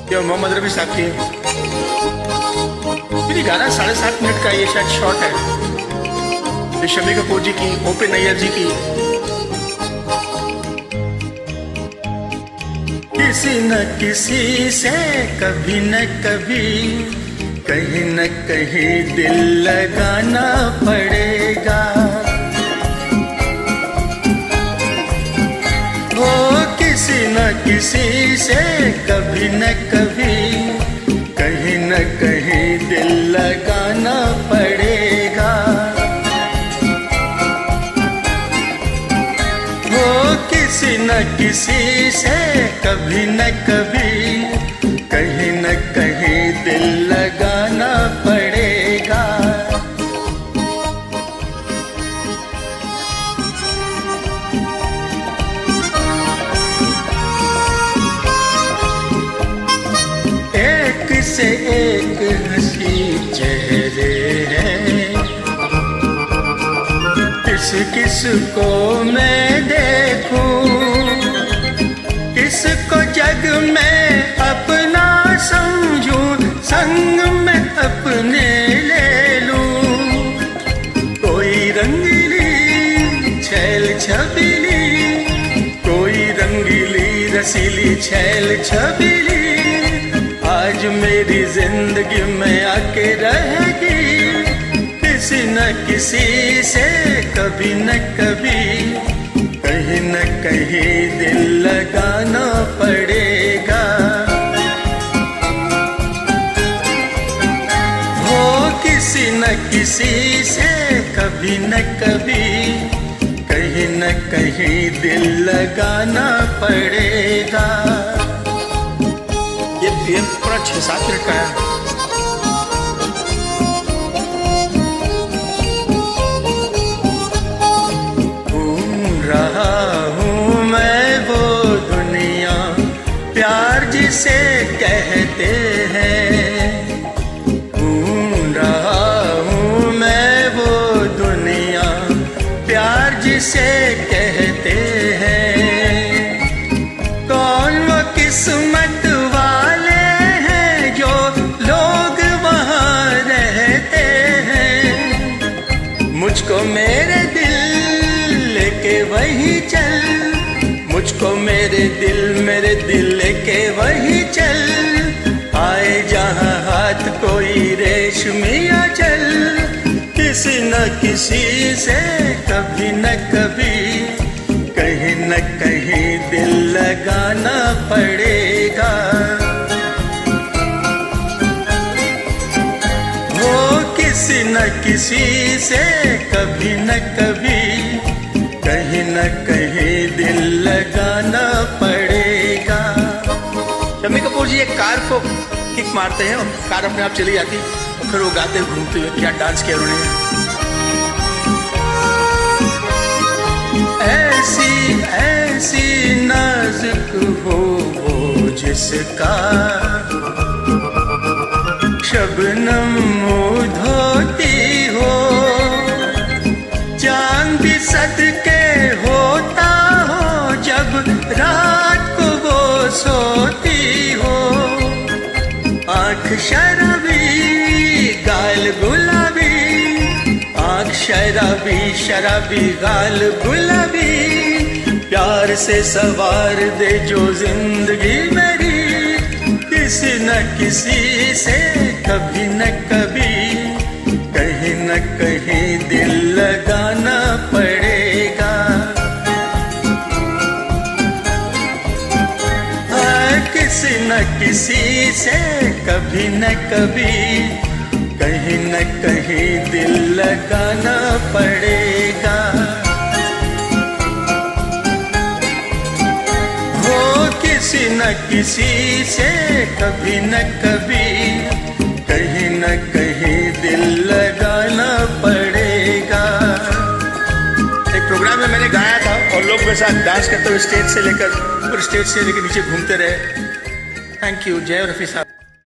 ये मोहम्मद रफी साहब की मेरी गाना 7.5 मिनट का, ये शायद शॉर्ट है। शम्मी कपूर जी की, ओपी नैयर जी की। किसी न किसी से कभी न कभी कहीं न कहीं दिल लगाना पड़ेगा। वो किसी न किसी से कभी न कभी कहीं न कहीं दिल लगाना पड़ेगा। वो किसी न किसी से कभी न कभी कहीं न कहीं दिल लगाना पड़ेगा। एक से एक हंसी चेहरे हैं, किस किस को मैं देखूं, किसको जग में अपना समझूं, संग में अपने ले लूं। कोई रंगीली छैल छबीली, कोई रंगीली रसीली छैल छबीली आज मेरी जिंदगी में आके रहेगी। किसी न किसी से कभी न कभी कहीं न कहीं दिल लगाना पड़ेगा। वो किसी न किसी से कभी न कभी कहीं न कहीं दिल लगाना पड़ेगा। ये पूरा 6-7 मिनट का है। घूम रहा हूँ मैं वो दुनिया प्यार जिसे कहते हैं। घूम रहा हूँ मैं वो दुनिया प्यार जिसे कहते हैं। कौन वो किस्मत मुझको मेरे दिल लेके वही चल, मुझको मेरे दिल लेके वही चल। आए जहाँ हाथ कोई रेशमिया चल। किसी न किसी से कभी न कभी कहीं न कहीं दिल लगाना पड़ेगा। किसी न किसी से कभी न कभी कहीं न कहीं दिल लगाना पड़ेगा। शम्मी कपूर जी एक कार को किक मारते हैं और कार अपने आप चली जाती और फिर वो गाते घूमते हुए क्या डांस किया उन्होंने। ऐसी ऐसी नाजुक हो वो जिसका शबनम धोती हो, चांद भी सदके होता हो जब रात को वो सोती हो। आँख शराबी गाल गुलाबी, आँख शराबी शराबी गाल गुलाबी, प्यार से सवार दे जो जिंदगी मेरी। किसी न किसी से कभी न कभी कहीं न कहीं दिल लगाना पड़ेगा। किसी न किसी से कभी न कभी कहीं न कहीं दिल लगाना पड़ेगा। किसी न किसी से कभी न कभी कहीं न कहीं दिल लगाना पड़ेगा। एक प्रोग्राम में मैंने गाया था और लोग मेरे साथ डांस करते हुए स्टेज से लेकर नीचे घूमते रहे। Thank you. जय रफी साहब।